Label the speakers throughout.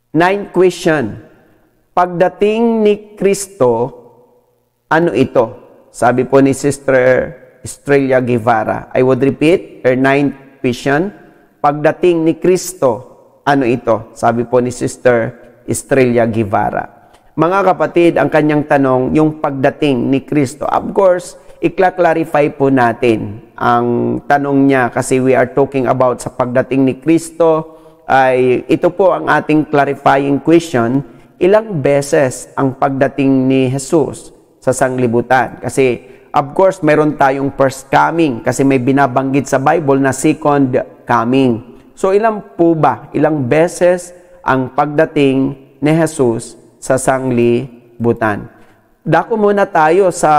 Speaker 1: Ninth question. Pagdating ni Kristo, ano ito? Sabi po ni Sister Estrella Guevara. I would repeat her ninth question. Pagdating ni Kristo, ano ito? Sabi po ni Sister Estrella Guevara. Mga kapatid, ang kanyang tanong, yung pagdating ni Kristo. Of course, ikla-clarify po natin ang tanong niya kasi we are talking about sa pagdating ni Kristo. Ay ito po ang ating clarifying question. Ilang beses ang pagdating ni Jesus sa sanglibutan? Kasi of course, mayroon tayong first coming kasi may binabanggit sa Bible na second coming. So ilang po ba? Ilang beses ang pagdating ni Jesus sa sanglibutan? Dako muna tayo sa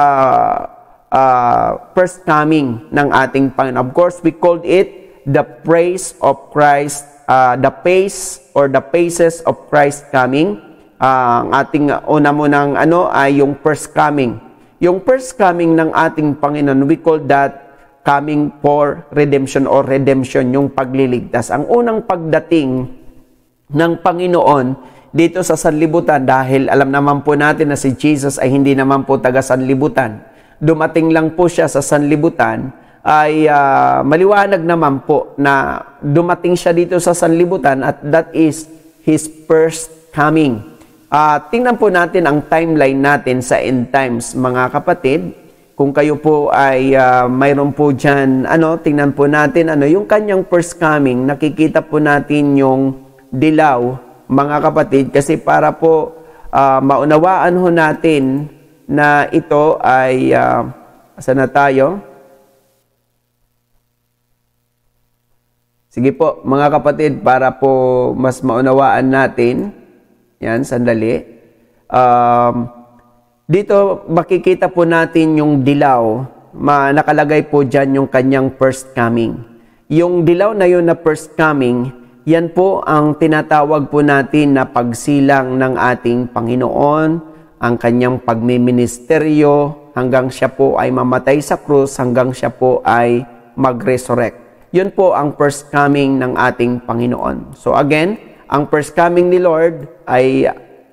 Speaker 1: first coming ng ating Panginoon. Of course, we called it the praise of Christ, the pace or the paces of Christ coming. Ang ating una munang ay yung first coming. Yung first coming ng ating Panginoon, we call that coming for redemption or redemption, yung pagliligtas. Ang unang pagdating ng Panginoon dito sa sanlibutan, dahil alam naman po natin na si Jesus ay hindi naman po taga sanlibutan. Dumating lang po siya sa sanlibutan, ay maliwanag naman po na dumating siya dito sa sanlibutan at that is His first coming. Tingnan po natin ang timeline natin sa end times, mga kapatid. Kung kayo po ay mayroon po dyan, tingnan po natin, yung kanyang first coming, nakikita po natin yung dilaw, mga kapatid, kasi para po maunawaan ho natin na ito ay, saan na tayo? Sige po, mga kapatid, para po mas maunawaan natin, yan, sandali. Dito, makikita po natin yung dilaw. Nakalagay po dyan yung kanyang first coming. Yung dilaw na yun na first coming, yan po ang tinatawag po natin na pagsilang ng ating Panginoon, ang kanyang pagmiministeryo, hanggang siya po ay mamatay sa krus, hanggang siya po ay mag-resurrect. Yun po ang first coming ng ating Panginoon. So again, ang first coming ni Lord ay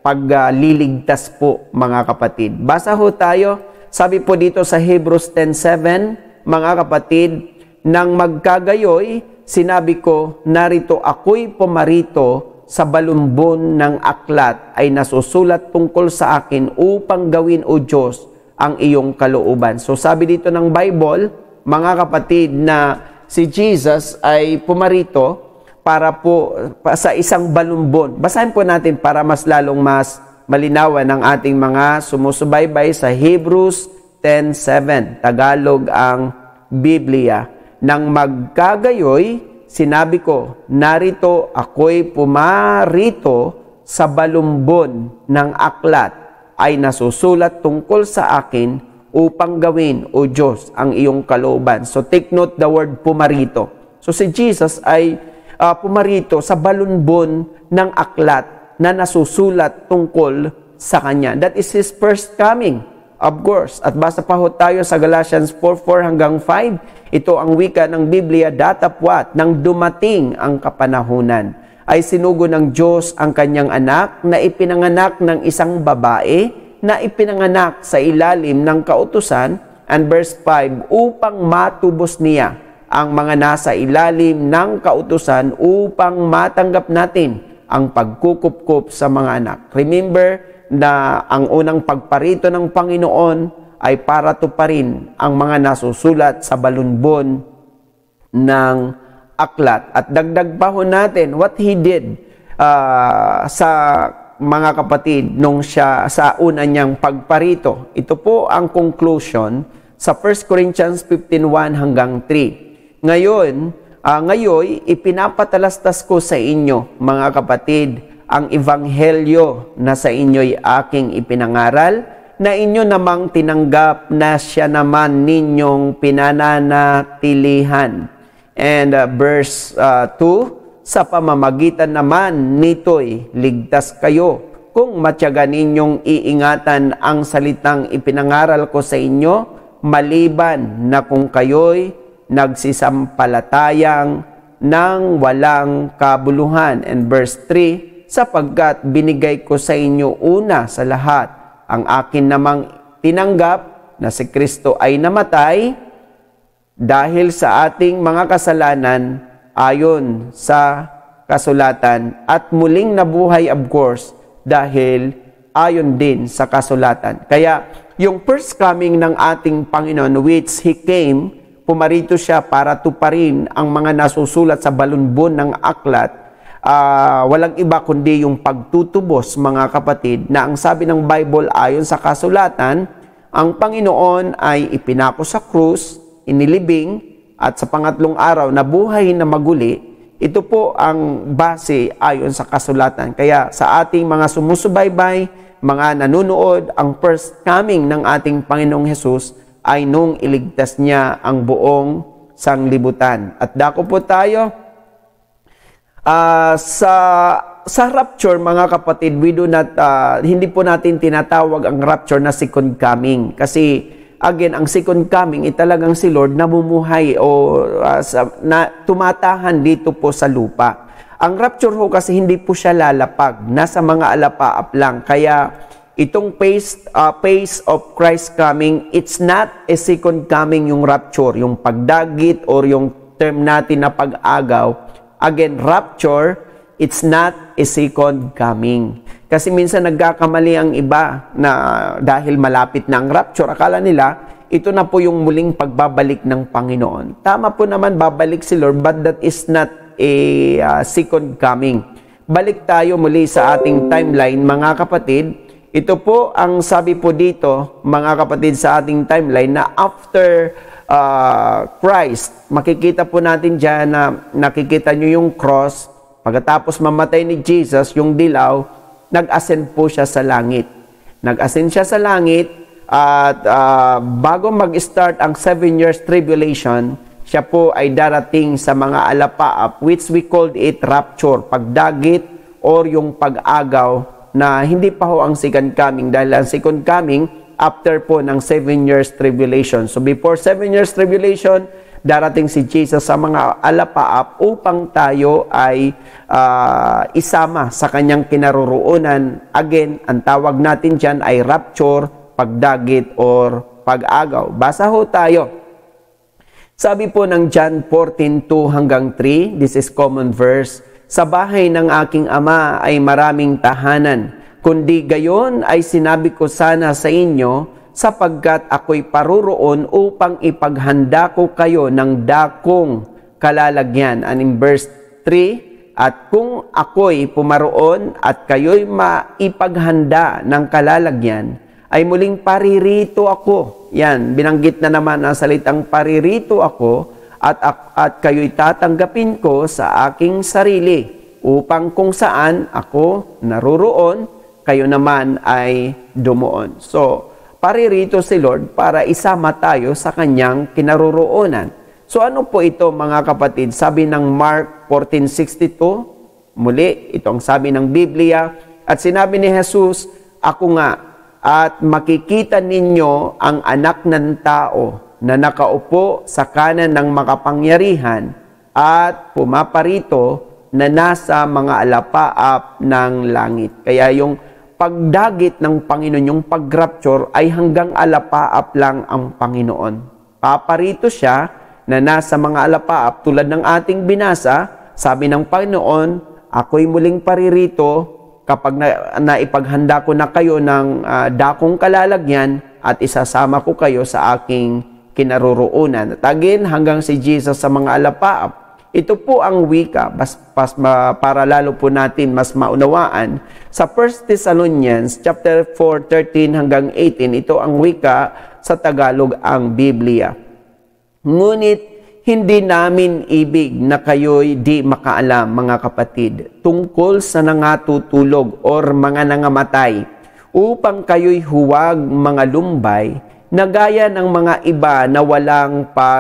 Speaker 1: pagliligtas po, mga kapatid. Basa ho tayo. Sabi po dito sa Hebrews 10:7, mga kapatid, nang magkagayoy, sinabi ko, narito ako'y pumarito sa balumbon ng aklat ay nasusulat tungkol sa akin upang gawin, O Diyos, ang iyong kalooban. So sabi dito ng Bible, mga kapatid, na si Jesus ay pumarito para po sa isang balumbon. Basahin po natin para mas lalong mas malinawan ng ating mga sumusubaybay sa Hebrews 10:7. Tagalog ang Biblia. Nang magkagayoy, sinabi ko, narito ako'y pumarito sa balumbon ng aklat ay nasusulat tungkol sa akin upang gawin, O Diyos, ang iyong kalooban. So take note the word pumarito. So si Jesus ay pumarito sa balumbon ng aklat na nasusulat tungkol sa Kanya. That is His first coming, of course. At basta pa ho tayo sa Galatians 4:4 hanggang 5. Ito ang wika ng Biblia, datapwat, nang dumating ang kapanahunan, ay sinugo ng Diyos ang Kanyang anak na ipinanganak ng isang babae, na ipinanganak sa ilalim ng kautusan, and verse 5, upang matubos niya ang mga nasa ilalim ng kautusan upang matanggap natin ang pagkukupkup sa mga anak. Remember na ang unang pagparito ng Panginoon ay para tuparin ang mga nasusulat sa balunbon ng aklat. At dagdag pa ho natin what He did sa mga kapatid nung siya sa una niyang pagparito. Ito po ang conclusion sa 1 Corinthians 15:1 hanggang 3. Ngayon, ipinapatalastas ko sa inyo, mga kapatid, ang ebanghelyo na sa inyo'y aking ipinangaral, na inyo namang tinanggap na siya naman ninyong pinananatilihan. And verse 2, sa pamamagitan naman nito'y ligtas kayo kung matyaga ninyong iingatan ang salitang ipinangaral ko sa inyo, maliban na kung kayo'y nagsisampalatayang ng walang kabuluhan. And verse 3, sapagkat binigay ko sa inyo una sa lahat ang akin namang tinanggap na si Kristo ay namatay dahil sa ating mga kasalanan ayon sa kasulatan at muling nabuhay, of course, dahil ayon din sa kasulatan. Kaya yung first coming ng ating Panginoon, which He came, pumarito siya para tuparin ang mga nasusulat sa balunbon ng aklat, walang iba kundi yung pagtutubos, mga kapatid, na ang sabi ng Bible ayon sa kasulatan, ang Panginoon ay ipinako sa krus, inilibing, at sa pangatlong araw nabuhay na maguli. Ito po ang base ayon sa kasulatan. Kaya sa ating mga sumusubaybay, mga nanonood, ang first coming ng ating Panginoong Hesus ay nung iligtas niya ang buong sanglibutan. At dako po tayo sa rapture, mga kapatid, we do not, hindi po natin tinatawag ang rapture na second coming. Kasi again, ang second coming, talagang si Lord namumuhay o tumatahan dito po sa lupa. Ang rapture ho kasi hindi po siya lalapag. Nasa mga alapaap lang. Kaya itong phase of Christ coming, it's not a second coming yung rapture. Yung pagdagit or yung term natin na pag-agaw. Again, rapture, it's not a second coming. Kasi minsan nagkakamali ang iba na dahil malapit na ang rapture, akala nila, ito na po yung muling pagbabalik ng Panginoon. Tama po naman, babalik si Lord, but that is not a second coming. Balik tayo muli sa ating timeline, mga kapatid. Ito po ang sabi po dito, mga kapatid, sa ating timeline na after Christ, makikita po natin dyan na nakikita nyo yung cross. Pagkatapos mamatay ni Jesus, yung dilaw, nag-ascend po siya sa langit. Nag-ascend siya sa langit at bago mag-start ang 7 years tribulation, siya po ay darating sa mga alapaap, which we called it rapture, pagdagit or yung pag-agaw na hindi pa ho ang second coming dahil ang second coming after po ng 7 years tribulation. So before 7 years tribulation, darating si Jesus sa mga alapaap upang tayo ay isama sa kanyang kinaroroonan. Again, ang tawag natin dyan ay rapture, pagdagit, or pag-agaw. Basa ho tayo. Sabi po ng John 14:2 hanggang 3, this is common verse, sa bahay ng aking ama ay maraming tahanan, kundi gayon ay sinabi ko sana sa inyo, sapagkat ako'y paruroon upang ipaghanda ko kayo ng dakong kalalagyan. And in verse 3, at kung ako'y pumaroon at kayo'y maipaghanda ng kalalagyan, ay muling paririto ako. Yan, binanggit na naman ang salitang paririto ako, at kayo'y tatanggapin ko sa aking sarili, upang kung saan ako naruroon, kayo naman ay dumuon. So, paririto si Lord para isama tayo sa kanyang kinaroroonan. So ano po ito, mga kapatid? Sabi ng Mark 14:62, muli, ito ang sabi ng Biblia, at sinabi ni Jesus, ako nga, at makikita ninyo ang anak ng tao na nakaupo sa kanan ng makapangyarihan at pumaparito na nasa mga alapaap ng langit. Kaya yung pagdagit ng Panginoon, yung pag-rapture, ay hanggang alapaap lang ang Panginoon. Paparito siya na nasa mga alapaap tulad ng ating binasa. Sabi ng Panginoon, ako'y muling paririto kapag naipaghanda ko na kayo ng dakong kalalagyan at isasama ko kayo sa aking kinaroroonan. At again, hanggang si Jesus sa mga alapaap. Ito po ang wika, para lalo po natin mas maunawaan. Sa 1 Thessalonians chapter 4:13 hanggang 18, ito ang wika sa Tagalog ang Biblia. Ngunit hindi namin ibig na kayo'y di makaalam, mga kapatid, tungkol sa nangatutulog or mga nangamatay, upang kayo'y huwag mga lumbay, na gaya ng mga iba na walang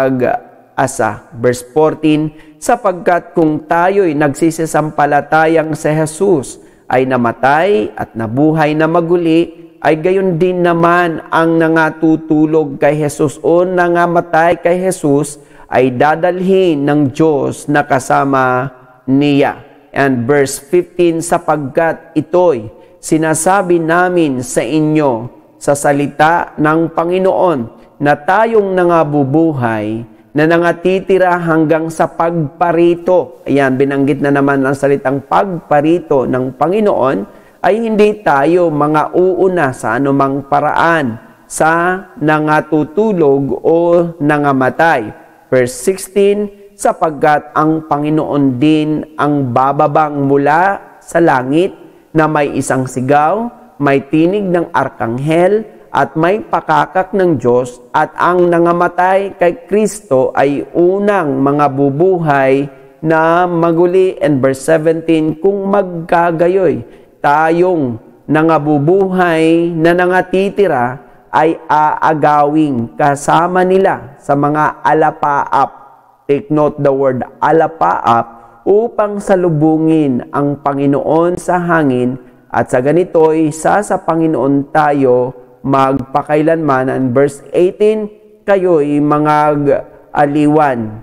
Speaker 1: pag-asa. Verse 14, sapagkat kung tayo'y nagsisisampalatayang si Jesus ay namatay at nabuhay na maguli, ay gayon din naman ang nangatutulog kay Jesus o nangamatay kay Jesus ay dadalhin ng Diyos na kasama niya. And verse 15, sapagkat ito'y sinasabi namin sa inyo sa salita ng Panginoon na tayong nangabubuhay na nangatitira hanggang sa pagparito. Ayan, binanggit na naman ang salitang pagparito ng Panginoon ay hindi tayo mga uuna sa anumang paraan sa nangatutulog o nangamatay. Verse 16, sapagkat ang Panginoon din ang bababang mula sa langit na may isang sigaw, may tinig ng arkanghel, at may pakakak ng Diyos, at ang nangamatay kay Kristo ay unang mga bubuhay na maguli. And verse 17, kung magkagayoy, tayong nangabubuhay na nangatitira ay aagawing kasama nila sa mga alapaap. Take note the word alapaap, upang salubungin ang Panginoon sa hangin, at sa ganito'y sa Panginoon tayo magpakailanman. And verse 18, kayo'y mag-aliwan.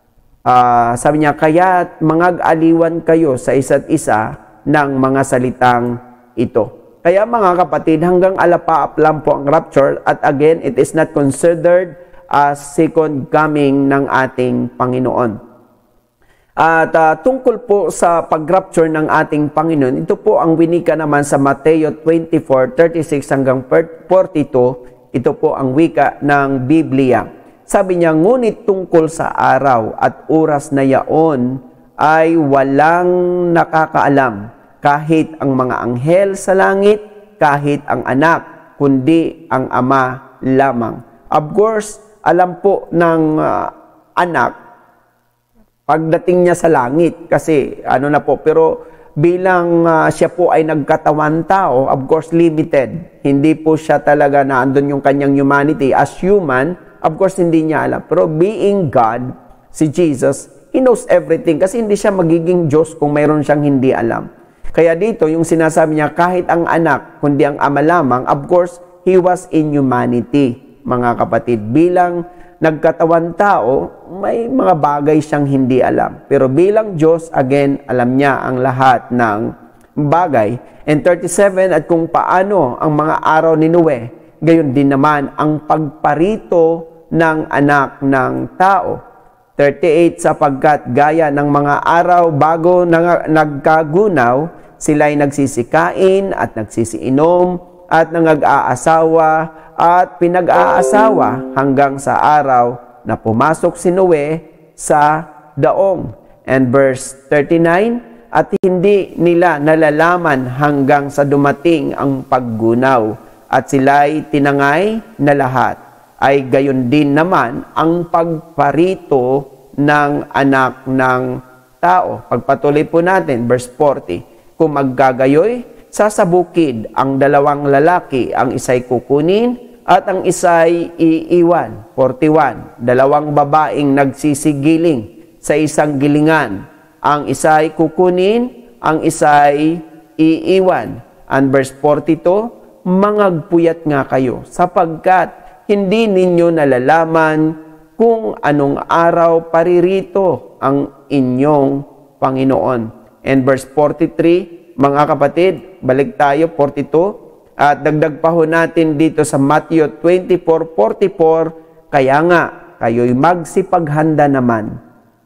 Speaker 1: Sabi niya, kaya mag-aliwan kayo sa isa't isa ng mga salitang ito. Kaya mga kapatid, hanggang alapaap lang po ang rapture, at again, it is not considered as second coming ng ating Panginoon. At tungkol po sa pag-rapture ng ating Panginoon, ito po ang winika naman sa Mateo 24:36 hanggang 42. Ito po ang wika ng Biblia. Sabi niya, ngunit tungkol sa araw at oras na yaon ay walang nakakaalam, kahit ang mga anghel sa langit, kahit ang anak, kundi ang Ama lamang. Of course, alam po ng anak, pagdating niya sa langit, kasi pero bilang siya po ay nagkatawan tao, of course limited. Hindi po siya talaga na andun yung kanyang humanity. As human, of course hindi niya alam. Pero being God, si Jesus, He knows everything kasi hindi siya magiging Diyos kung mayroon siyang hindi alam. Kaya dito, yung sinasabi niya, kahit ang anak, kundi ang Ama lamang, of course, He was in humanity, mga kapatid. Bilang nagkatawan tao, may mga bagay siyang hindi alam. Pero bilang Diyos, again, alam niya ang lahat ng bagay. And 37, at kung paano ang mga araw ni Noe, gayon din naman ang pagparito ng anak ng tao. 38, sapagkat gaya ng mga araw bago nagkagunaw, sila'y nagsisikain at nagsisiinom at nangag-aasawa at pinag-aasawa hanggang sa araw na pumasok si Noe sa daong. And verse 39, at hindi nila nalalaman hanggang sa dumating ang paggunaw at sila'y tinangay na lahat. Ay gayon din naman ang pagparito ng anak ng tao. Pagpatuloy po natin, verse 40. Kung maggagayoy, sasabukid ang dalawang lalaki, ang isa'y kukunin at ang isa'y iiwan. 41. Dalawang babaeng nagsisigiling sa isang gilingan, ang isa'y kukunin, ang isa'y iiwan. And verse 42, mangagpuyat nga kayo, sapagkat hindi ninyo nalalaman kung anong araw paririto ang inyong Panginoon. And verse 43, mga kapatid, balik tayo, 42, at dagdag pa ho natin dito sa Matthew 24:44, kaya nga, kayo'y magsipaghanda naman,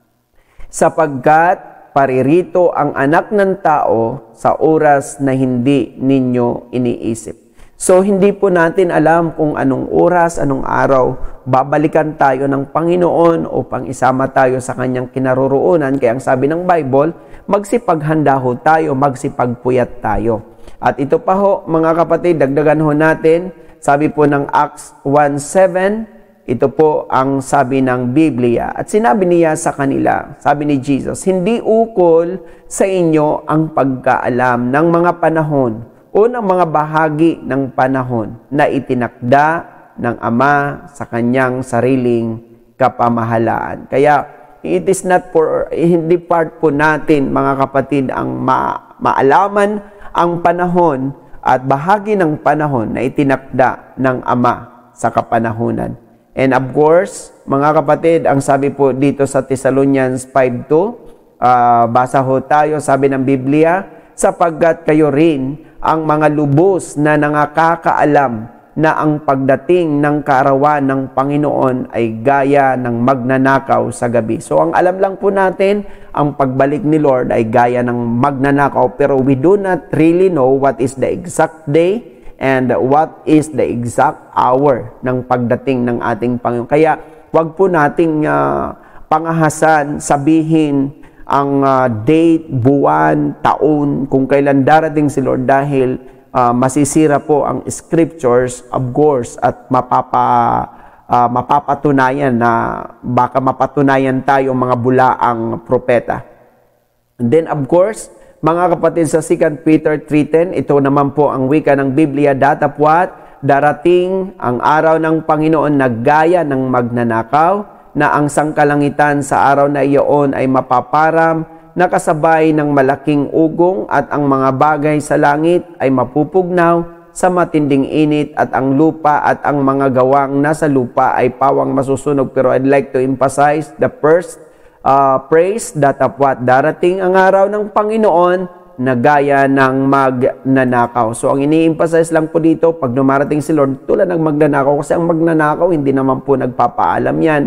Speaker 1: sapagkat paririto ang anak ng tao sa oras na hindi ninyo iniisip. So, hindi po natin alam kung anong oras, anong araw, babalikan tayo ng Panginoon upang isama tayo sa kanyang kinaroroonan. Kaya ang sabi ng Bible, magsipaghanda ho tayo, magsipagpuyat tayo. At ito pa ho, mga kapatid, dagdagan ho natin, sabi po ng Acts 1:7, ito po ang sabi ng Biblia. At sinabi niya sa kanila, sabi ni Jesus, hindi ukol sa inyo ang pagkaalam ng mga panahon o ng mga bahagi ng panahon na itinakda ng Ama sa kanyang sariling kapamahalaan. Kaya, it is not hindi part po natin, mga kapatid, ang maalaman ang panahon at bahagi ng panahon na itinakda ng Ama sa kapanahunan. And of course, mga kapatid, ang sabi po dito sa Thessalonians 5:2, Basa ho tayo, sabi ng Biblia, sapagkat kayo rin ang mga lubos na nakakaalam na ang pagdating ng kaarawan ng Panginoon ay gaya ng magnanakaw sa gabi. So ang alam lang po natin, ang pagbalik ni Lord ay gaya ng magnanakaw, pero we do not really know what is the exact day and what is the exact hour ng pagdating ng ating Panginoon. Kaya wag po nating pangahasan, sabihin ang date, buwan, taon, kung kailan darating si Lord, dahil masisira po ang scriptures, of course, at mapapatunayan na baka mapatunayan tayo mga bulaang propeta. And then, of course, mga kapatid, sa 2 Peter 3:10, ito naman po ang wika ng Biblia, datapwat, darating ang araw ng Panginoon na gaya ng magnanakaw, na ang sangkalangitan sa araw na iyon ay mapaparam, nakasabay ng malaking ugong, at ang mga bagay sa langit ay mapupugnaw sa matinding init, at ang lupa at ang mga gawang nasa lupa ay pawang masusunog. Pero I'd like to emphasize the first praise, datapwat, darating ang araw ng Panginoon na gaya ng magnanakaw. So ang ini-emphasize lang po dito, pag dumarating si Lord, tulad ng magnanakaw, kasi ang magnanakaw hindi naman po nagpapaalam yan.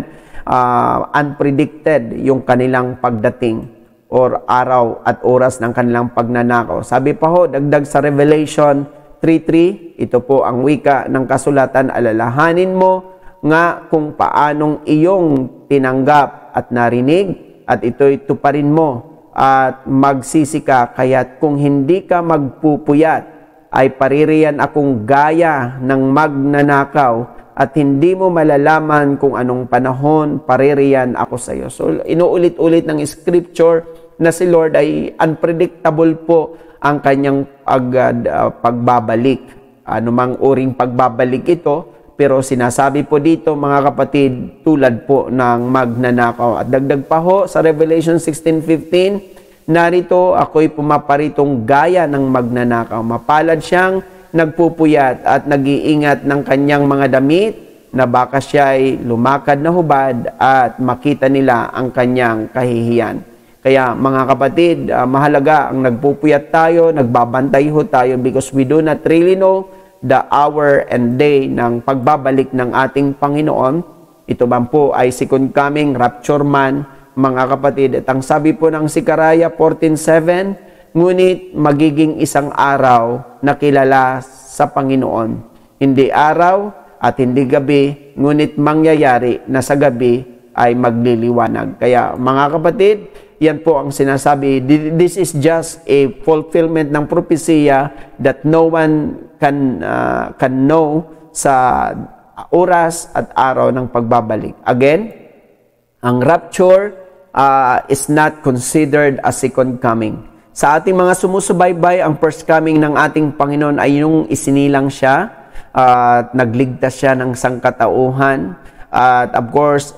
Speaker 1: Unpredicted yung kanilang pagdating or araw at oras ng kanilang pagnanakaw. Sabi pa ho, dagdag sa Revelation 3:3, ito po ang wika ng kasulatan, alalahanin mo nga kung paanong iyong tinanggap at narinig, at ito'y tuparin mo at magsisi ka, kaya't kung hindi ka magpupuyat, ay paririyan akong gaya ng magnanakaw, at hindi mo malalaman kung anong panahon paririyan ako sa iyo. So, inuulit-ulit ng scripture na si Lord ay unpredictable po ang kanyang pagbabalik. Anumang uring pagbabalik ito, pero sinasabi po dito, mga kapatid, tulad po ng magnanakaw. At dagdag pa ho sa Revelation 16:15, narito ako'y pumaparitong gaya ng magnanakaw. Mapalad siyang nagpupuyat at nag-iingat ng kanyang mga damit, na baka siya ay lumakad na hubad at makita nila ang kanyang kahihiyan. Kaya mga kapatid, mahalaga ang nagpupuyat tayo, nagbabantay ho tayo, because we do not really know the hour and day ng pagbabalik ng ating Panginoon. Ito ba po ay second coming, rapture man, mga kapatid. At ang sabi po ng Sikaraya 14:7, ngunit magiging isang araw na kilala sa Panginoon. Hindi araw at hindi gabi, ngunit mangyayari na sa gabi ay magliliwanag. Kaya mga kapatid, yan po ang sinasabi. This is just a fulfillment ng propesya that no one can know sa oras at araw ng pagbabalik. Again, ang rapture is not considered a second coming. Sa ating mga sumusubaybay, ang first coming ng ating Panginoon ay yung isinilang siya at nagligtas siya ng sangkatauhan. At of course,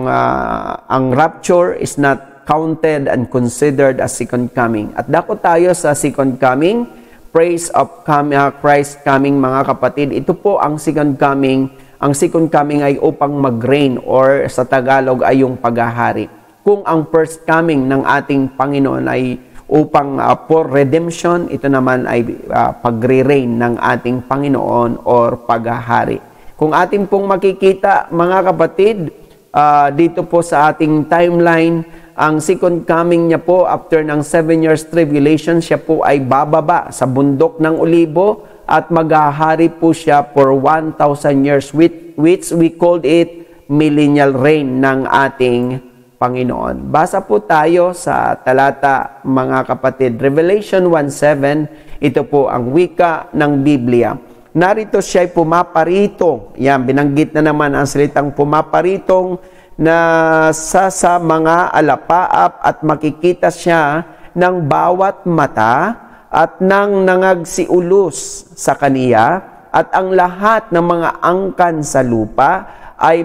Speaker 1: ang rapture is not counted and considered as second coming. At dako tayo sa second coming, praise of Christ coming, mga kapatid. Ito po ang second coming. Ang second coming ay upang mag-reign, or sa Tagalog ay yung paghahari. Kung ang first coming ng ating Panginoon ay upang for redemption, ito naman ay pagre-reign ng ating Panginoon or paghahari. Kung ating pong makikita, mga kapatid, dito po sa ating timeline, ang second coming niya po after ng 7 years tribulation, siya po ay bababa sa bundok ng Olibo at maghahari po siya for 1,000 years, which we called it millennial reign ng ating Panginoon. Basa po tayo sa talata, mga kapatid. Revelation 1:7, ito po ang wika ng Biblia. Narito siya'y pumaparito. Yan, binanggit na naman ang salitang pumaparitong, na sa mga alapaap, at makikita siya ng bawat mata at nang nangagsiulos sa kaniya, at ang lahat ng mga angkan sa lupa ay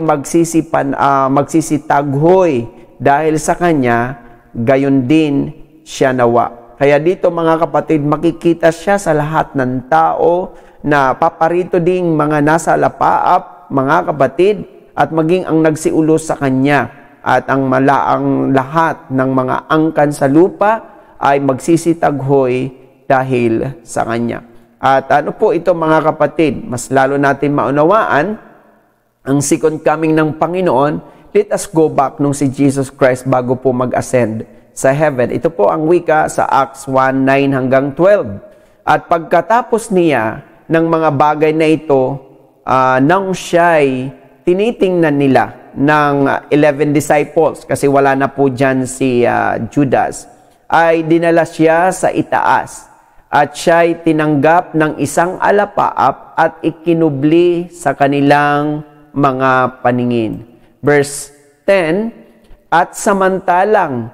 Speaker 1: magsisitaghoy dahil sa kanya, gayon din siya nawa. Kaya dito, mga kapatid, makikita siya sa lahat ng tao, na paparito ding mga nasa alapaap, mga kapatid, at maging ang nagsiulos sa kanya. at ang lahat ng mga angkan sa lupa ay magsisitaghoy dahil sa Kanya. At ano po ito mga kapatid, mas lalo natin maunawaan ang second coming ng Panginoon. Let us go back nung si Jesus Christ bago po mag-ascend sa heaven. Ito po ang wika sa Acts 1:9 hanggang 12. At pagkatapos niya ng mga bagay na ito, nang siya'y tinitingnan nila ng 11 disciples, kasi wala na po dyan si Judas, ay dinala siya sa itaas. At siya'y tinanggap ng isang alapaap at ikinubli sa kanilang mga paningin. Verse 10, at samantalang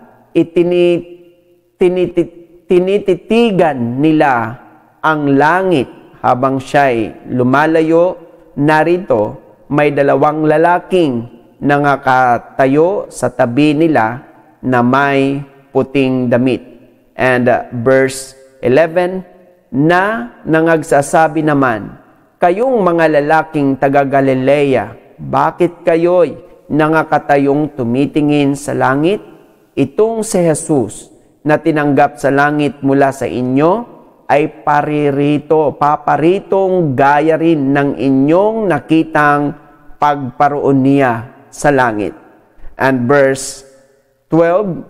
Speaker 1: tinititigan nila ang langit habang siya'y lumalayo, narito may dalawang lalaking nakatayo sa tabi nila na may puting damit. And verse 11, na nangagsasabi naman, kayong mga lalaking taga Galilea, bakit kayo'y nakatayong tumitingin sa langit? Itong si Jesus na tinanggap sa langit mula sa inyo ay paparitong gaya rin ng inyong nakitang pagparoon niya sa langit. And verse 12,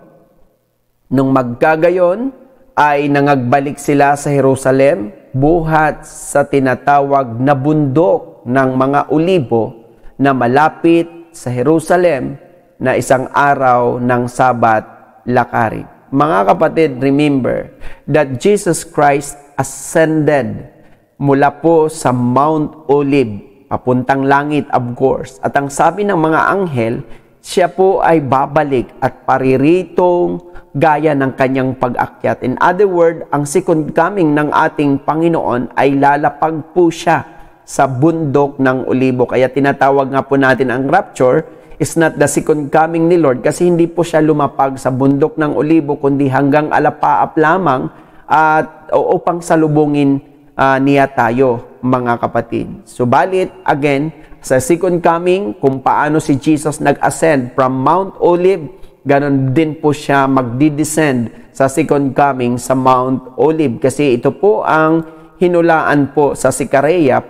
Speaker 1: nung magkagayon ay nangagbalik sila sa Jerusalem buhat sa tinatawag na bundok ng mga Olibo na malapit sa Jerusalem na isang araw ng Sabat lakarin. Mga kapatid, remember that Jesus Christ ascended mula po sa Mount Olive, papuntang langit of course. At ang sabi ng mga anghel, siya po ay babalik at pariritong gaya ng kanyang pag-akyat. In other words, ang second coming ng ating Panginoon ay lalapag po siya sa bundok ng Olibo. Kaya tinatawag nga po natin ang rapture is not the second coming ni Lord kasi hindi po siya lumapag sa bundok ng Olibo kundi hanggang alapaap lamang at upang salubungin niya tayo, mga kapatid. Subalit, again, sa second coming, kung paano si Jesus nag-ascend from Mount Olive, ganon din po siya magdi-descend sa second coming sa Mount Olive. Kasi ito po ang hinulaan po sa Sikareya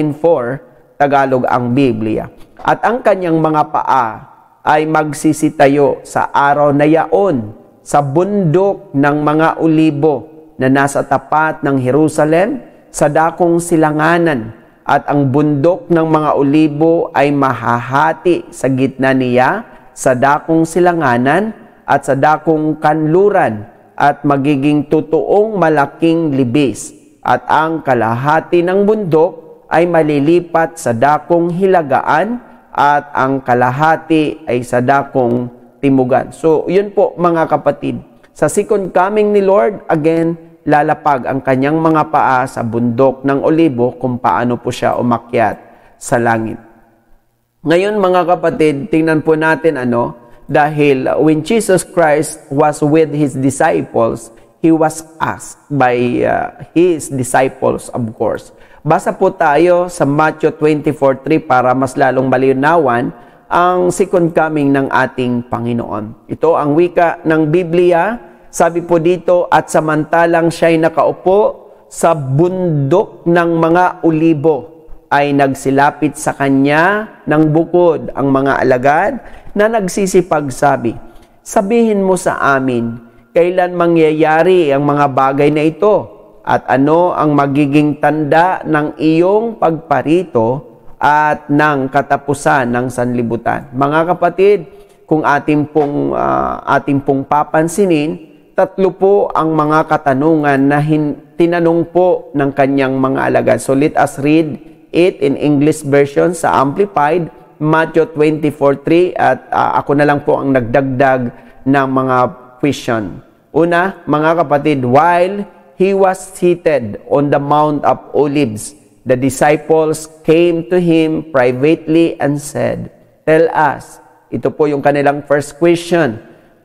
Speaker 1: 14:4, Tagalog ang Biblia. At ang kanyang mga paa ay magsisitayo sa araw na yaon sa bundok ng mga Olibo na nasa tapat ng Jerusalem sa dakong silanganan. At ang bundok ng mga Olibo ay mahahati sa gitna niya sa dakong silanganan at sa dakong kanluran at magiging totoong malaking libis. At ang kalahati ng bundok ay malilipat sa dakong hilagaan at ang kalahati ay sa dakong timugan. So, yun po mga kapatid. Sa second coming ni Lord, again, lalapag ang kanyang mga paa sa bundok ng Olibo kung paano po siya umakyat sa langit. Ngayon mga kapatid, tingnan po natin dahil when Jesus Christ was with His disciples, He was asked by His disciples, of course. Basa po tayo sa Matthew 24:3 para mas lalong malinawan ang second coming ng ating Panginoon. Ito ang wika ng Biblia. Sabi po dito, at samantalang siya'y nakaupo sa bundok ng mga Olibo, ay nagsilapit sa kanya ng bukod ang mga alagad na nagsisipagsabi, sabihin mo sa amin, kailan mangyayari ang mga bagay na ito? At ano ang magiging tanda ng iyong pagparito at ng katapusan ng sanlibutan? Mga kapatid, kung ating pong papansinin, tatlo po ang mga katanungan na tinanong po ng kanyang mga alagad. So let us read it in English version sa Amplified, Matthew 24:3 at ako na lang po ang nagdagdag ng mga question. Una, mga kapatid, while he was seated on the Mount of Olives, the disciples came to him privately and said, tell us, ito po yung kanilang first question,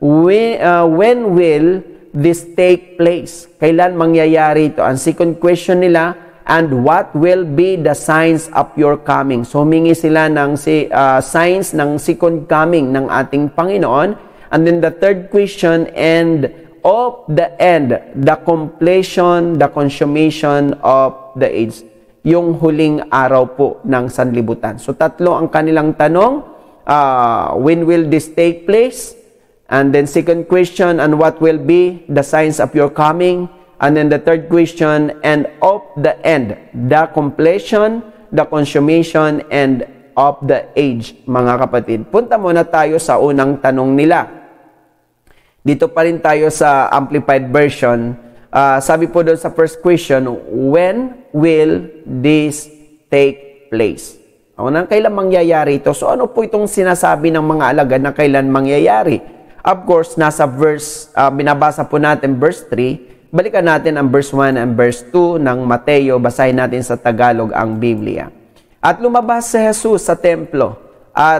Speaker 1: when will this take place? Kailan mangyayari ito? Ang second question nila, And what will be the signs of your coming? So humingi sila ng signs ng second coming ng ating Panginoon. And then the third question, and of the end, the completion, the consummation of the age. Yung huling araw po ng sanlibutan. So tatlo ang kanilang tanong. When will this take place? And then second question, and what will be the signs of your coming? And then the third question, and of the end, the completion, the consummation, and of the age, mga kapatid. Punta muna tayo sa unang tanong nila. Dito pa rin tayo sa Amplified Version. Sabi po doon sa first question, when will this take place? Kailan mangyayari ito? So ano po itong sinasabi ng mga alagad na kailan mangyayari? Of course, nasa verse, binabasa po natin verse 3. Balikan natin ang verse 1 and verse 2 ng Mateo. Basahin natin sa Tagalog ang Biblia. At lumabas si Jesus sa templo at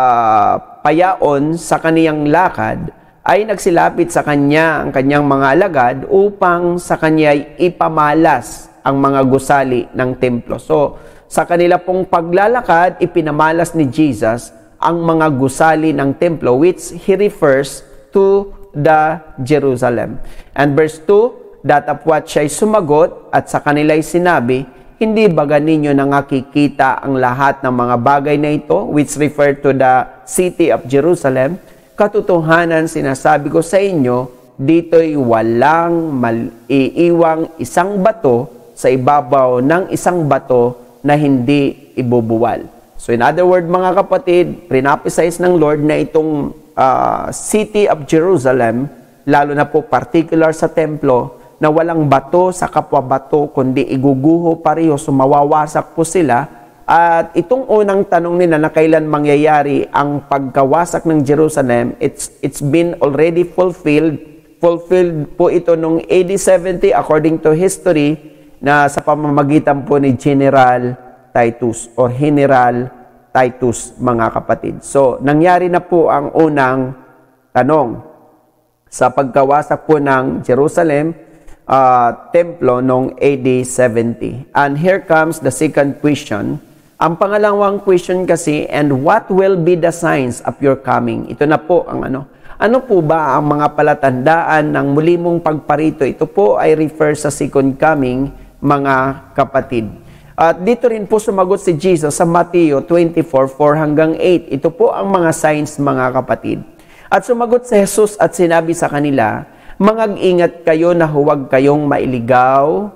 Speaker 1: payaon sa kaniyang lakad ay nagsilapit sa kanya ang kanyang mga alagad upang sa kanya ipamalas ang mga gusali ng templo. So, sa kanila pong paglalakad, ipinamalas ni Jesus ang mga gusali ng templo, which he refers to the Jerusalem. And verse 2, datapwat siya'y sumagot at sa kanila'y sinabi, hindi ba ninyo nakikita ang lahat ng mga bagay na ito, which refer to the city of Jerusalem? Katotohanan, sinasabi ko sa inyo, dito'y walang maiiwang isang bato sa ibabaw ng isang bato na hindi ibubuwal. So in other words, mga kapatid, prinapisize ng Lord na itong city of Jerusalem, lalo na po particular sa templo, na walang bato sa kapwa bato, kundi iguguho pareho, sumawawasak po sila. At itong unang tanong nila na kailan mangyayari ang pagkawasak ng Jerusalem, it's been already fulfilled. Fulfilled po ito noong AD 70 according to history, na sa pamamagitan po ni General Titus or General Titus, mga kapatid. So, nangyari na po ang unang tanong sa pagkawasak po ng Jerusalem templo noong AD 70. And here comes the second question. Ang pangalawang question kasi, and what will be the signs of your coming? Ito na po ang ano. Ano po ba ang mga palatandaan ng muli mong pagparito? Ito po ay refer sa second coming, mga kapatid. At dito rin po sumagot si Jesus sa Mateo 24:4-8. Ito po ang mga signs, mga kapatid. At sumagot si Jesus at sinabi sa kanila, mangag-ingat kayo na huwag kayong mailigaw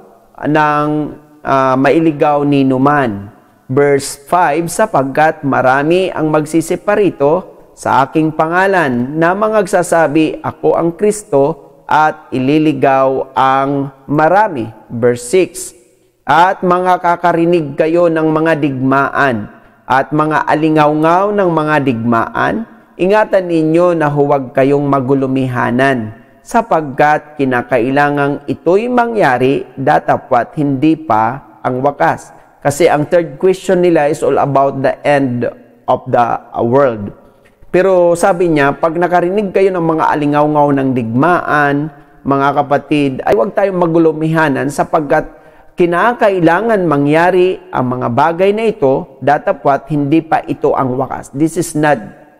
Speaker 1: ni numan. Verse 5, sapagkat marami ang magsisiparito sa aking pangalan na mangagsasabi, ako ang Kristo, at ililigaw ang marami. Verse 6, at mga kakarinig kayo ng mga digmaan at mga alingawngaw ng mga digmaan, ingatan ninyo na huwag kayong magulumihanan, sapagkat kinakailangang ito'y mangyari, datapwat hindi pa ang wakas. Kasi ang third question nila is all about the end of the world. Pero sabi niya, pag nakarinig kayo ng mga alingawngaw ng digmaan, mga kapatid, ay huwag tayong magulumihanan sapagkat kinakailangan mangyari ang mga bagay na ito, datapwat hindi pa ito ang wakas. This is not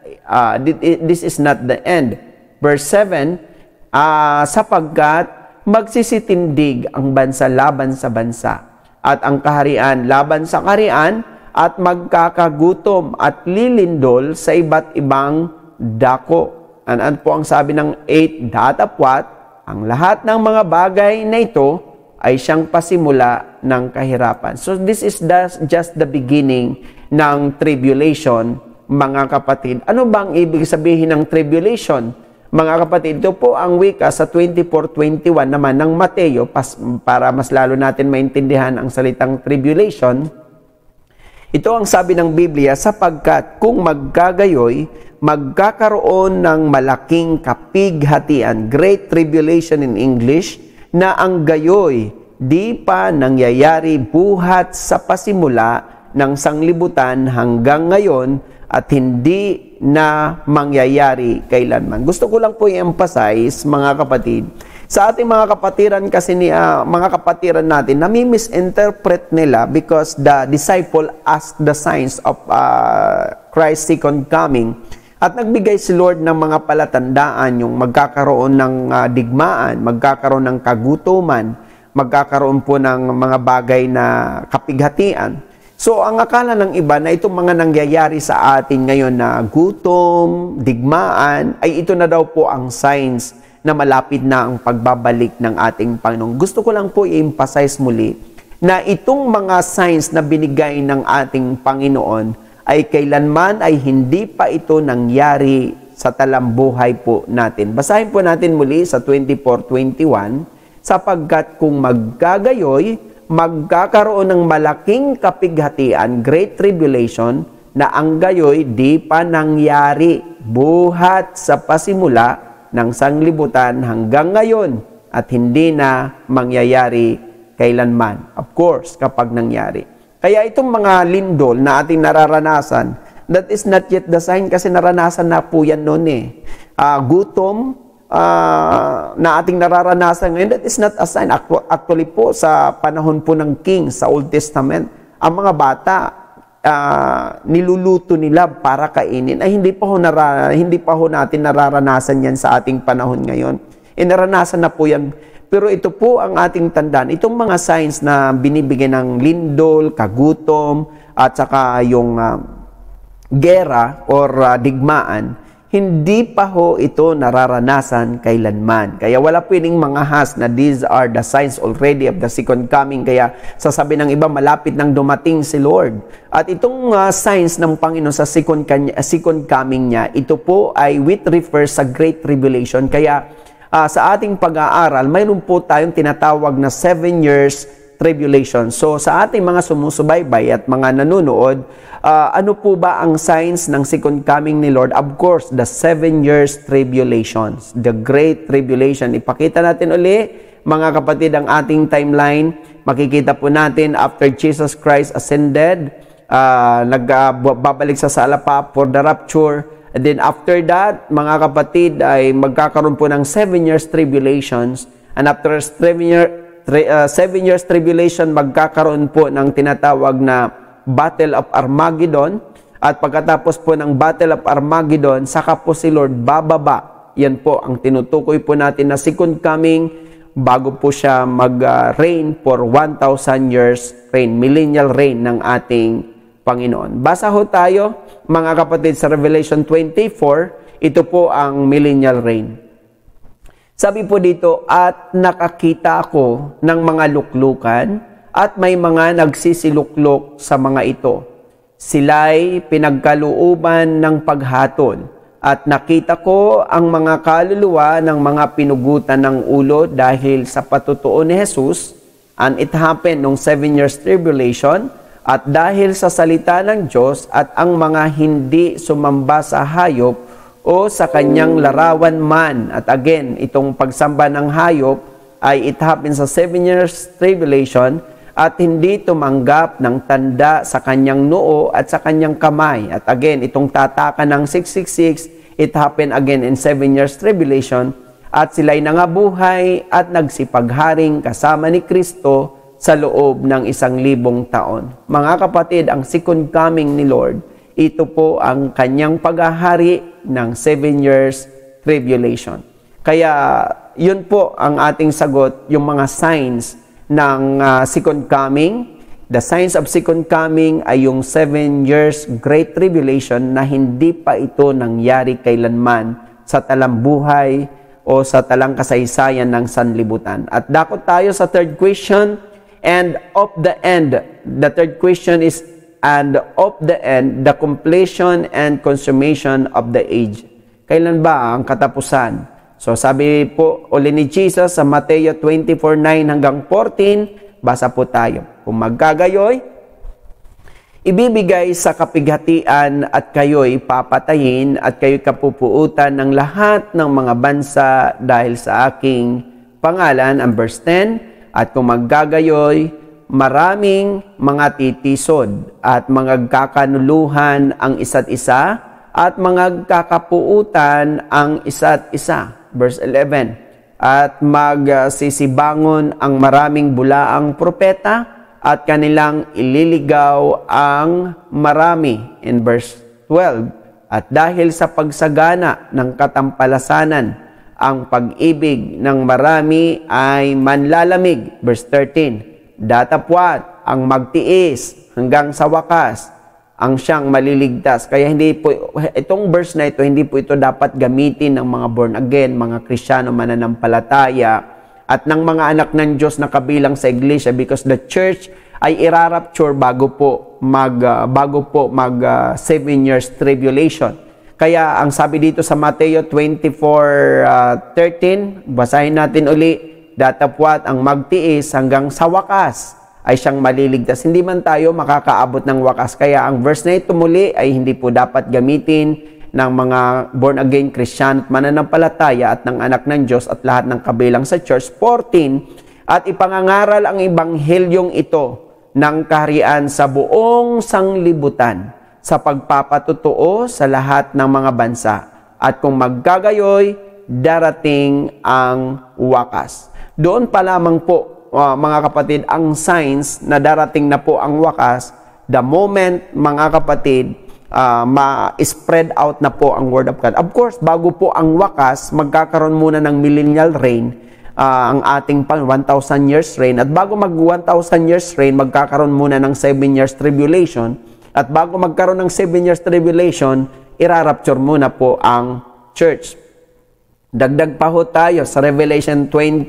Speaker 1: the end. Verse 7, sapagkat magsisitindig ang bansa laban sa bansa, at ang kaharian laban sa kaharian, at magkakagutom at lilindol sa iba't ibang dako. Ano po ang sabi ng 8, datapwat, ang lahat ng mga bagay na ito ay siyang pasimula ng kahirapan. So this is just the beginning ng tribulation, mga kapatid. Ano bang ibig sabihin ng tribulation? Mga kapatid, ito po ang wika sa 24:21 naman ng Mateo, para mas lalo natin maintindihan ang salitang tribulation. Ito ang sabi ng Biblia, sapagkat kung magkagayoy, magkakaroon ng malaking kapighatian, great tribulation in English, na ang gayoy di pa nangyayari buhat sa pasimula ng sanglibutan hanggang ngayon, at hindi na mangyayari kailanman. Gusto ko lang po i-emphasize, mga kapatid, Sa ating mga kapatiran kasi mga kapatiran natin, nami-misinterpret nila because the disciple asked the signs of Christ's second coming. At nagbigay si Lord ng mga palatandaan, yung magkakaroon ng digmaan, magkakaroon ng kagutuman, magkakaroon po ng mga bagay na kapighatian. So, ang akala ng iba na itong mga nangyayari sa atin ngayon na gutom, digmaan, ay ito na daw po ang signs na malapit na ang pagbabalik ng ating Panginoon. Gusto ko lang po i-emphasize muli na itong mga signs na binigay ng ating Panginoon ay kailanman ay hindi pa ito nangyari sa talambuhay po natin. Basahin po natin muli sa 24:21, sapagkat kung maggagayoy, magkakaroon ng malaking kapighatian, great tribulation, na ang gayoy di pa nangyari buhat sa pasimula ng sanglibutan hanggang ngayon at hindi na mangyayari kailanman. Of course, kapag nangyari. Kaya itong mga lindol na ating nararanasan, that is not yet the sign kasi naranasan na po yan noon eh. Gutom na ating nararanasan ngayon, that is not a sign. Actually po, sa panahon po ng king sa Old Testament, ang mga bata, niluluto nila para kainin, ay hindi pa ho natin nararanasan yan sa ating panahon ngayon. Naranasan na po yan. Pero ito po ang ating tandaan. Itong mga signs na binibigyan ng lindol, kagutom, at saka yung gera or digmaan, hindi pa ho ito nararanasan kailanman. Kaya wala pwedeng mangahas na these are the signs already of the second coming. Kaya sasabi ng iba, malapit nang dumating si Lord. At itong signs ng Panginoon sa second coming niya, ito po ay with refers sa Great Tribulation. Kaya sa ating pag-aaral, mayroon po tayong tinatawag na 7 years tribulation. So sa ating mga sumusubaybay at mga nanonood, ano po ba ang signs ng second coming ni Lord? Of course, the 7 years tribulations, the great tribulation. Ipakita natin uli, mga kapatid, ang ating timeline. Makikita po natin after Jesus Christ ascended, nagbabalik sa salapa for the rapture. And then after that, mga kapatid, ay magkakaroon po ng 7 years tribulations. And after 7 years tribulation, magkakaroon po ng tinatawag na Battle of Armageddon. At pagkatapos po ng Battle of Armageddon, saka po si Lord bababa. Yan po ang tinutukoy po natin na second coming bago po siya mag-reign for 1,000 years reign, millennial reign ng ating Panginoon. Basa ho tayo, mga kapatid, sa Revelation 24, ito po ang millennial reign. Sabi po dito, at nakakita ako ng mga luklukan at may mga nagsisiluklok sa mga ito. Sila'y pinagkalooban ng paghatol at nakita ko ang mga kaluluwa ng mga pinugutan ng ulo dahil sa patutuo ni Jesus, and it happened nung 7 years tribulation, at dahil sa salita ng Diyos at ang mga hindi sumamba sa hayop o sa kanyang larawan man. At again, itong pagsamba ng hayop ay it happened sa 7 years tribulation at hindi tumanggap ng tanda sa kanyang noo at sa kanyang kamay. At again, itong tataka ng 666, it happened again in 7 years tribulation. At sila'y nangabuhay at nagsipagharing kasama ni Kristo sa loob ng 1,000 taon. Mga kapatid, ang second coming ni Lord, ito po ang kanyang paghahari ng 7 years tribulation. Kaya yun po ang ating sagot, yung mga signs ng second coming. The signs of second coming ay yung 7 years great tribulation na hindi pa ito nangyari kailanman sa talambuhay o sa talang kasaysayan ng sanlibutan. At dakot tayo sa third question, and of the end. The third question is, and of the end, the completion and consummation of the age. Kailan ba ang katapusan? So sabi po uli ni Jesus sa Mateo 24:9 hanggang 14, basa po tayo. Kung magkagayoy, ibibigay sa kapighatian at kayo'y papatayin at kayo'y kapupuutan ng lahat ng mga bansa dahil sa aking pangalan. Ang verse 10, at kung maggagayoy, maraming mga titisod at mga kakanuluhan ang isa't isa at mga kakapuutan ang isa't isa. Verse 11, at magsisibangon ang maraming bulaang propeta at kanilang ililigaw ang marami in verse 12. At dahil sa pagsagana ng katampalasanan, ang pag-ibig ng marami ay manlalamig. Verse 13. Datapwat ang magtiis hanggang sa wakas ang siyang maliligtas. Kaya hindi po, itong verse na ito, hindi po ito dapat gamitin ng mga born again, mga Kristiyano mananampalataya, at ng mga anak ng Diyos na kabilang sa iglesia, because the church ay irarapture bago po mag 7 years tribulation. Kaya ang sabi dito sa Mateo 24:13, basahin natin uli, datapwat ang magtiis hanggang sa wakas ay siyang maliligtas. Hindi man tayo makakaabot ng wakas. Kaya ang verse na ito muli ay hindi po dapat gamitin ng mga born-again Christian at mananampalataya at ng anak ng Diyos at lahat ng kabilang sa church. 14, at ipangangaral ang ebanghelyong ito ng kaharian sa buong sanglibutan sa pagpapatutuo sa lahat ng mga bansa. At kung maggagayoy, darating ang wakas. Doon pa lamang po, mga kapatid, ang signs na darating na po ang wakas, the moment, mga kapatid, ma-spread out na po ang Word of God. Of course, bago po ang wakas, magkakaroon muna ng millennial reign, ang ating 1,000 years reign. At bago mag 1,000 years reign, magkakaroon muna ng 7 years tribulation. At bago magkaroon ng 7 years tribulation, irarapture muna po ang church. Dagdag pa ho tayo sa Revelation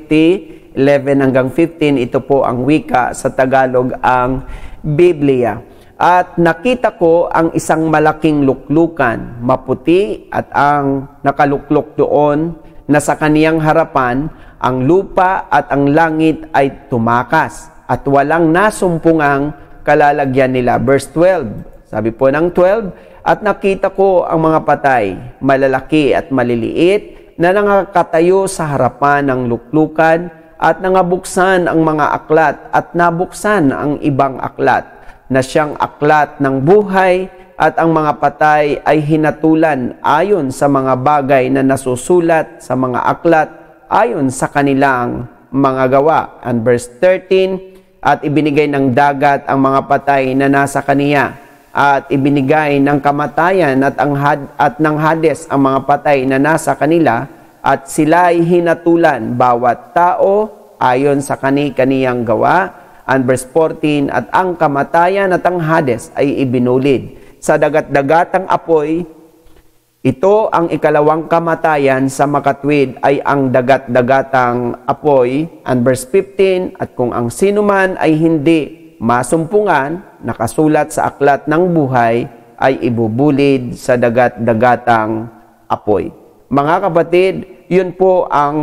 Speaker 1: 20:11 hanggang 15. Ito po ang wika sa Tagalog, ang Biblia. At nakita ko ang isang malaking luklukan, maputi, at ang nakaluklok doon na sa kaniyang harapan, ang lupa at ang langit ay tumakas at walang nasumpungang kalalagyan nila. Verse 12, sabi po ng 12, at nakita ko ang mga patay, malalaki at maliliit, na nangakatayo sa harapan ng luklukan at nangabuksan ang mga aklat at nabuksan ang ibang aklat na siyang aklat ng buhay, at ang mga patay ay hinatulan ayon sa mga bagay na nasusulat sa mga aklat ayon sa kanilang mga gawa. And verse 13, at ibinigay ng dagat ang mga patay na nasa kaniya, at ibinigay ng kamatayan at ng Hades ang mga patay na nasa kanila, at sila'y hinatulan bawat tao ayon sa kani-kaniyang gawa. And verse 14, at ang kamatayan at ang Hades ay ibinulid sa dagat-dagatang apoy. Ito ang ikalawang kamatayan sa makatwid ay ang dagat-dagatang apoy. And verse 15, at kung ang sinuman ay hindi masumpungan, nakasulat sa aklat ng buhay, ay ibubulid sa dagat-dagatang apoy. Mga kapatid, yun po ang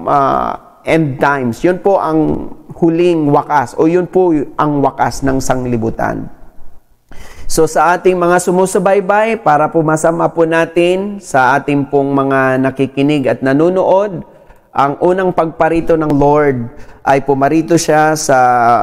Speaker 1: end times. Yun po ang huling wakas, o yun po ang wakas ng sanglibutan. So sa ating mga sumusubaybay, para po masama po natin sa ating pong mga nakikinig at nanonood, ang unang pagparito ng Lord ay pumarito siya sa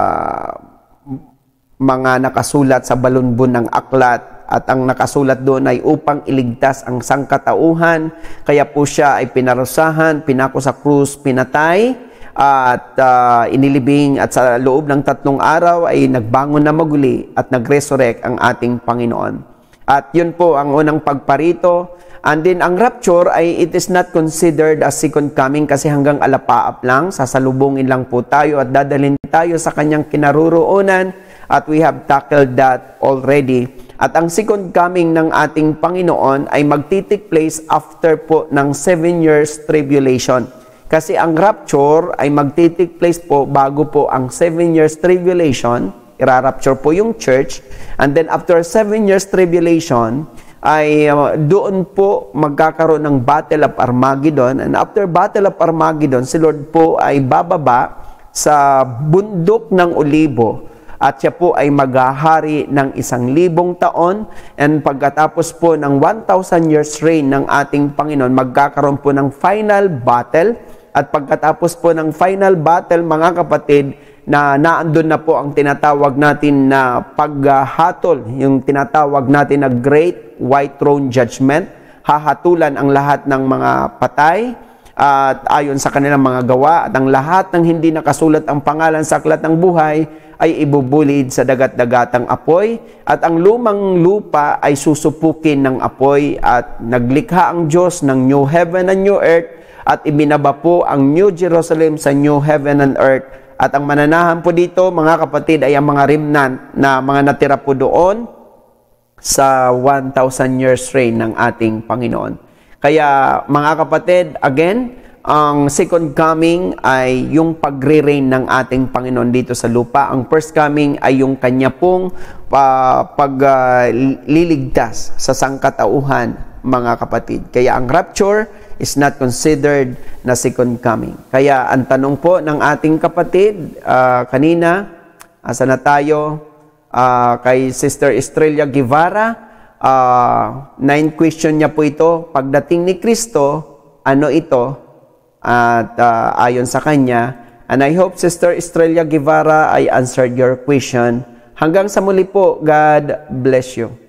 Speaker 1: mga nakasulat sa balunbon ng aklat, at ang nakasulat doon ay upang iligtas ang sangkatauhan. Kaya po siya ay pinarusahan, pinako sa krus, pinatay, at inilibing, at sa loob ng 3 araw ay nagbangon na maguli at nag-resurrect ang ating Panginoon. At yun po ang unang pagparito. And then ang rapture ay it is not considered as second coming, kasi hanggang alapaap lang, sasalubungin lang po tayo at dadalhin tayo sa kanyang kinaroroonan, at we have tackled that already. At ang second coming ng ating Panginoon ay magti-take place after po ng 7 years tribulation. Kasi ang rapture ay magti-take place po bago po ang 7 years tribulation. Irarapture po yung church. And then after 7 years tribulation, ay doon po magkakaroon ng Battle of Armageddon. And after Battle of Armageddon, si Lord po ay bababa sa bundok ng Olibo. At siya po ay maghahari ng 1,000 taon. And pagkatapos po ng 1,000 years reign ng ating Panginoon, magkakaroon po ng final battle. At pagkatapos po ng final battle, mga kapatid, na naandun na po ang tinatawag natin na paghatol, yung tinatawag natin na Great White Throne Judgment. Hahatulan ang lahat ng mga patay, at ayon sa kanilang mga gawa, at ang lahat ng hindi nakasulat ang pangalan sa aklat ng buhay ay ibubulid sa dagat-dagatang apoy, at ang lumang lupa ay susupukin ng apoy. At naglikha ang Diyos ng new heaven and new earth, at ibinaba po ang New Jerusalem sa new heaven and earth. At ang mananahan po dito, mga kapatid, ay ang mga remnant na mga natira po doon sa 1,000 years reign ng ating Panginoon. Kaya mga kapatid, again, ang second coming ay yung pagre-reign ng ating Panginoon dito sa lupa. Ang first coming ay yung kanya pong pagliligtas sa sangkatauhan, mga kapatid. Kaya ang rapture is not considered na second coming. Kaya ang tanong po ng ating kapatid kanina, asa na tayo, kay Sister Estrella Guevara, 9 question niya po ito. Pagdating ni Kristo, ano ito? At ayon sa kanya, and I hope Sister Estrella Guevara, I answered your question. Hanggang sa muli po, God bless you.